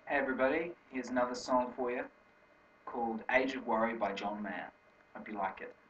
Hey everybody, here's another song for you called Age of Worry by John Mayer. Hope you like it.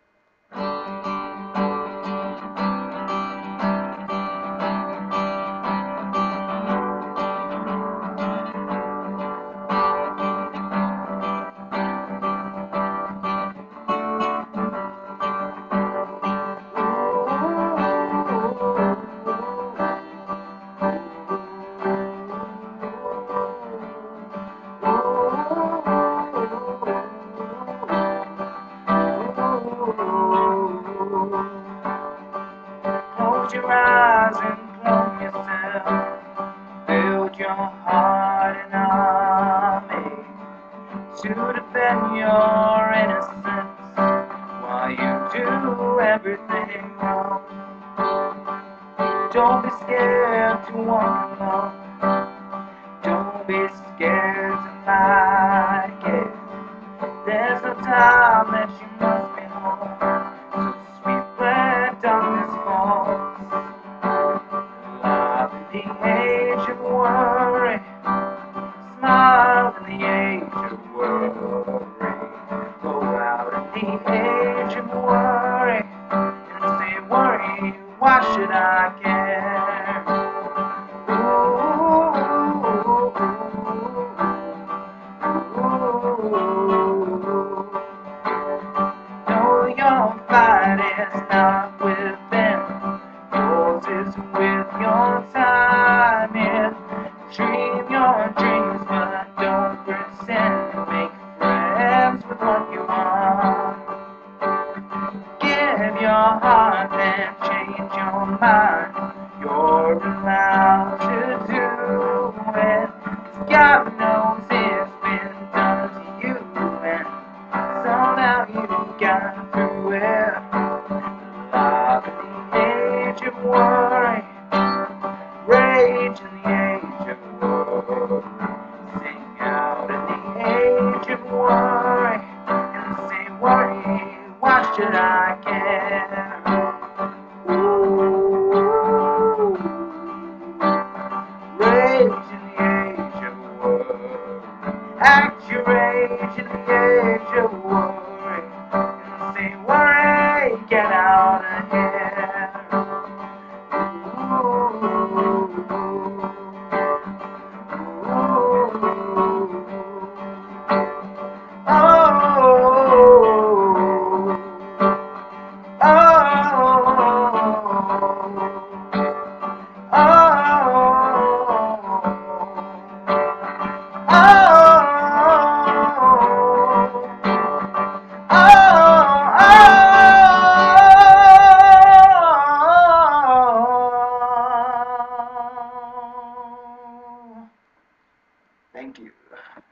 Close your eyes and plumb yourself. Build your heart an army to defend your innocence while you do everything wrong. Don't be scared to walk alone. Don't be scared to like it. There's no time that you must be home. So sweet where darkness falls. Love in the age of worry. Smile in the age of worry. Go out in the age of worry and say, worry, why should I care? No, your fight is not with them. Yours is with your time. Yeah. Dream your dreams, but don't pretend. Make friends with what you want. Give your heart and change your mind. You're allowed to do it. 'Cause God knows it's been done to you, and somehow you got through it. Love in the age of worry. Rage in the age of worry. Sing out in the age of worry and say, worry, why should I care? Ooh. Rage in the age of worry. Act your age in the age of worry and say, worry, get out of here. Thank you.